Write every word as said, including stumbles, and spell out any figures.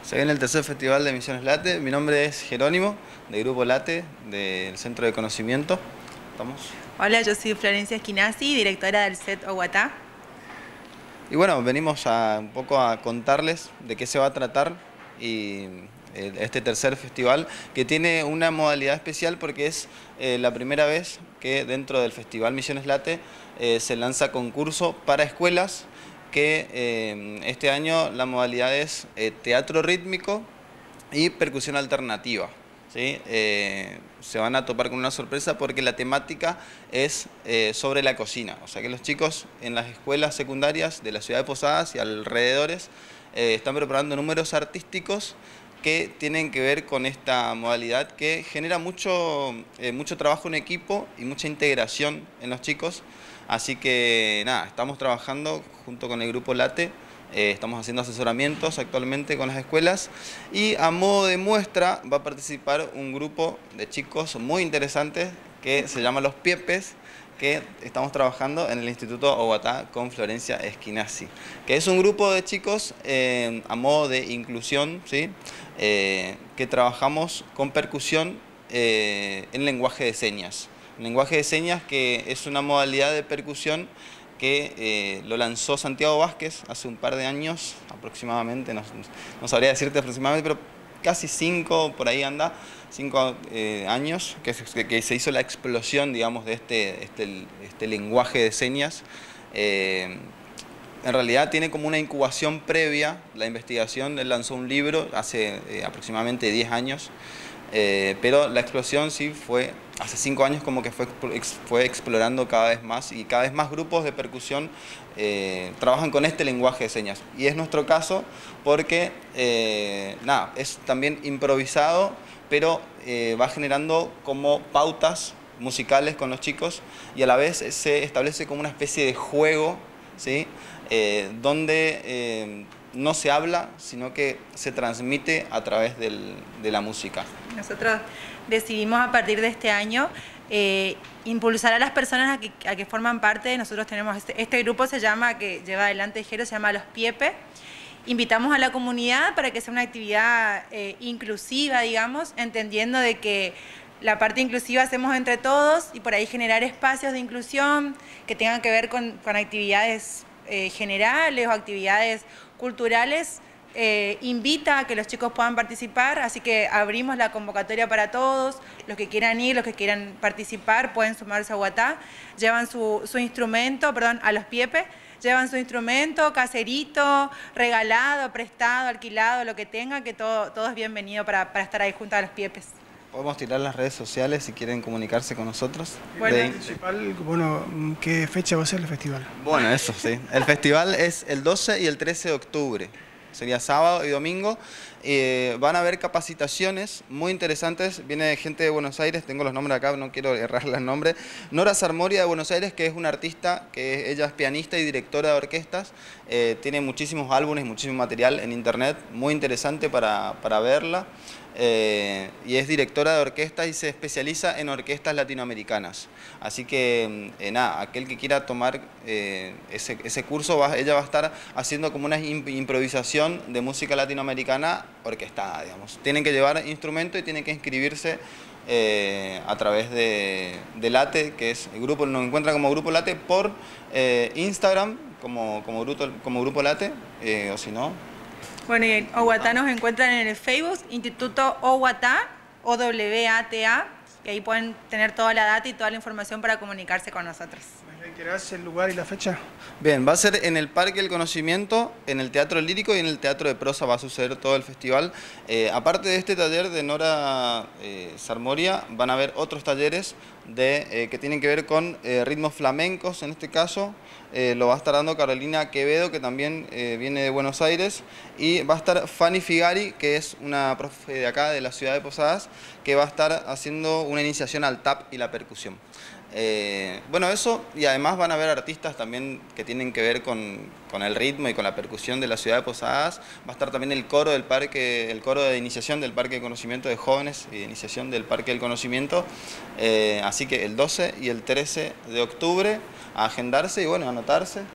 Se viene el tercer festival de Misiones Late. Mi nombre es Jerónimo, de Grupo Late, del Centro de Conocimiento. ¿Estamos? Hola, yo soy Florencia Esquinasi, directora del C E T Oguatá. Y bueno, venimos a, un poco a contarles de qué se va a tratar y este tercer festival, que tiene una modalidad especial porque es eh, la primera vez que dentro del Festival Misiones Late eh, se lanza concurso para escuelas, que eh, este año la modalidad es eh, teatro rítmico y percusión alternativa. ¿Sí? Eh, se van a topar con una sorpresa porque la temática es eh, sobre la cocina. O sea que los chicos en las escuelas secundarias de la ciudad de Posadas y alrededores eh, están preparando números artísticos que tienen que ver con esta modalidad que genera mucho, eh, mucho trabajo en equipo y mucha integración en los chicos. Así que nada, estamos trabajando junto con el Grupo Late. Eh, estamos haciendo asesoramientos actualmente con las escuelas y a modo de muestra va a participar un grupo de chicos muy interesantes que se llama Los Piepes, que estamos trabajando en el Instituto Oguatá con Florencia Esquinasi, que es un grupo de chicos eh, a modo de inclusión, ¿sí? eh, que trabajamos con percusión eh, en lenguaje de señas. Lenguaje de señas que es una modalidad de percusión que eh, lo lanzó Santiago Vázquez hace un par de años aproximadamente, no, no sabría decirte aproximadamente, pero casi cinco, por ahí anda, cinco eh, años, que, que, que se hizo la explosión, digamos, de este, este, este lenguaje de señas. Eh, en realidad tiene como una incubación previa, la investigación. Él lanzó un libro hace eh, aproximadamente diez años, eh, pero la explosión sí fue hace cinco años, como que fue, fue explorando cada vez más y cada vez más grupos de percusión eh, trabajan con este lenguaje de señas. Y es nuestro caso porque, eh, nada, es también improvisado, pero eh, va generando como pautas musicales con los chicos y a la vez se establece como una especie de juego, ¿sí? eh, donde eh, no se habla, sino que se transmite a través del, de la música. Nosotros decidimos a partir de este año eh, impulsar a las personas a que, a que forman parte. Nosotros tenemos este, este grupo, se llama, que lleva adelante Jero, se llama Los Piepes. Invitamos a la comunidad para que sea una actividad eh, inclusiva, digamos, entendiendo de que la parte inclusiva hacemos entre todos y por ahí generar espacios de inclusión que tengan que ver con, con actividades eh, generales o actividades culturales. Eh, invita a que los chicos puedan participar, así que abrimos la convocatoria para todos. Los que quieran ir, los que quieran participar, pueden sumarse a Oguatá. Llevan su, su instrumento, perdón, a Los Piepes, llevan su instrumento, caserito, regalado, prestado, alquilado, lo que tengan, que todo, todo es bienvenido para, para estar ahí junto a Los Piepes. Podemos tirar las redes sociales si quieren comunicarse con nosotros. Bueno, de... principal, bueno, ¿qué fecha va a ser el festival? Bueno, eso sí. El festival es el doce y el trece de octubre. Sería sábado y domingo. Eh, van a haber capacitaciones muy interesantes. Viene gente de Buenos Aires, tengo los nombres acá, no quiero errarle el nombre. Nora Sarmoria de Buenos Aires, que es una artista, que ella es pianista y directora de orquestas. Eh, tiene muchísimos álbumes, muchísimo material en internet, muy interesante para, para verla. Eh, y es directora de orquesta y se especializa en orquestas latinoamericanas. Así que, eh, nada, aquel que quiera tomar eh, ese, ese curso, va, ella va a estar haciendo como una imp improvisación de música latinoamericana orquestada, digamos. Tienen que llevar instrumento y tienen que inscribirse eh, a través de, de Late, que es el grupo, nos encuentra como Grupo Late por eh, Instagram, como, como, grupo, como Grupo Late, eh, o si no... Bueno, y en Oguatá nos encuentran en el Facebook, Instituto Oguatá, O W A T A, y ahí pueden tener toda la data y toda la información para comunicarse con nosotros. ¿Me reiterás el lugar y la fecha? Bien, va a ser en el Parque del Conocimiento, en el Teatro Lírico y en el Teatro de Prosa va a suceder todo el festival. Eh, aparte de este taller de Nora eh, Sarmoria, van a haber otros talleres de, eh, que tienen que ver con eh, ritmos flamencos, en este caso. Eh, lo va a estar dando Carolina Quevedo, que también eh, viene de Buenos Aires, y va a estar Fanny Figari, que es una profe de acá, de la ciudad de Posadas, que va a estar haciendo una iniciación al tap y la percusión. Eh, bueno, eso, y además van a haber artistas también que tienen que ver con, con el ritmo y con la percusión de la ciudad de Posadas. Va a estar también el coro del parque, el coro de iniciación del Parque de Conocimiento de Jóvenes y de iniciación del Parque del Conocimiento. Eh, así que el doce y el trece de octubre a agendarse y bueno, anotarse.